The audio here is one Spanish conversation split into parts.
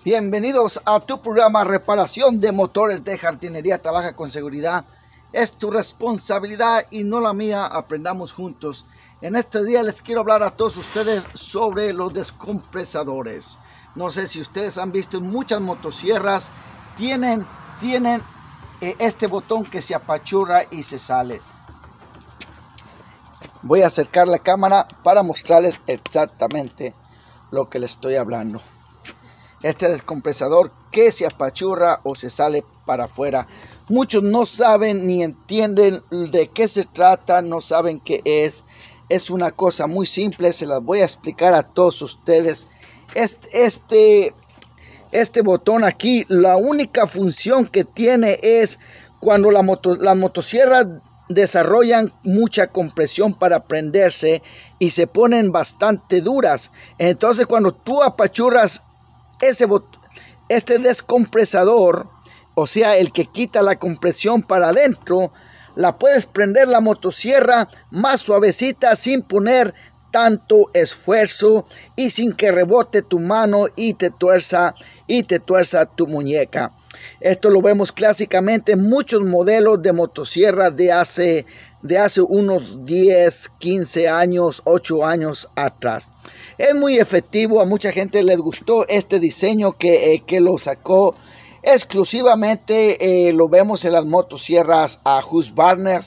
Bienvenidos a tu programa Reparación de Motores de Jardinería. Trabaja con seguridad. Es tu responsabilidad y no la mía. Aprendamos juntos. En este día les quiero hablar a todos ustedes sobre los descompresadores. No sé si ustedes han visto en muchas motosierras tienen este botón que se apachurra y se sale. Voy a acercar la cámara para mostrarles exactamente lo que les estoy hablando. Este descompresador que se apachurra o se sale para afuera. Muchos no saben ni entienden de qué se trata, no saben qué es. Es una cosa muy simple, se las voy a explicar a todos ustedes. Este botón aquí, la única función que tiene es cuando las motosierras desarrollan mucha compresión para prenderse y se ponen bastante duras. Entonces cuando tú apachurras este descompresador, o sea, el que quita la compresión para adentro, la puedes prender la motosierra más suavecita sin poner tanto esfuerzo y sin que rebote tu mano y te tuerza tu muñeca. Esto lo vemos clásicamente en muchos modelos de motosierras de hace unos 10, 15 años, 8 años atrás. Es muy efectivo, a mucha gente les gustó este diseño que lo sacó exclusivamente. Lo vemos en las motosierras a Husqvarna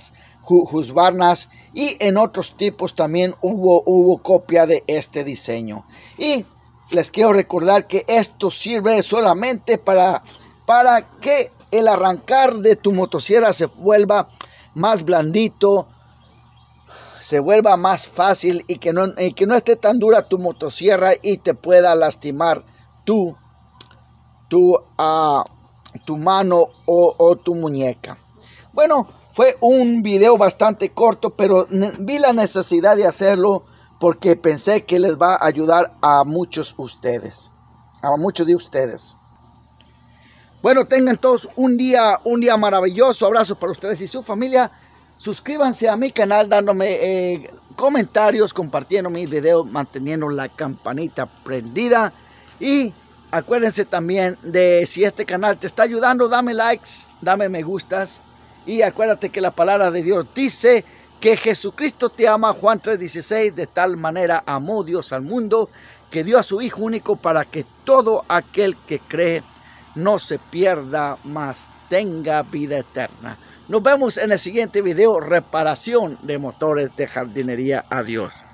y en otros tipos también hubo copia de este diseño. Y les quiero recordar que esto sirve solamente para que el arrancar de tu motosierra se vuelva más blandito, se vuelva más fácil y que no esté tan dura tu motosierra y te pueda lastimar tu mano o tu muñeca. Bueno, fue un video bastante corto, pero vi la necesidad de hacerlo porque pensé que les va a ayudar a muchos de ustedes. Bueno, tengan todos un día maravilloso. Abrazo para ustedes y su familia. Suscríbanse a mi canal dándome comentarios, compartiendo mis videos, manteniendo la campanita prendida. Y acuérdense también de si este canal te está ayudando, dame likes, dame me gustas. Y acuérdate que la palabra de Dios dice que Jesucristo te ama. Juan 3:16, de tal manera amó Dios al mundo que dio a su Hijo único para que todo aquel que cree no se pierda, mas tenga vida eterna. Nos vemos en el siguiente video, reparación de motores de jardinería. Adiós.